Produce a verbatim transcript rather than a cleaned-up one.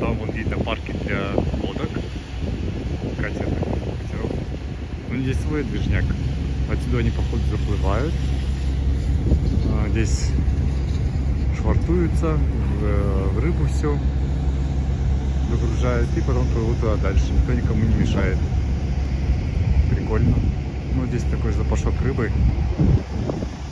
Там вот видно парки для лодок, катеров, катеров. Ну, здесь свой движняк. Отсюда они, походу, заплывают. А, здесь швартуются, в, в рыбу все выгружают и потом плывут туда дальше. Никто никому не мешает. Прикольно. Ну, здесь такой запашок рыбы.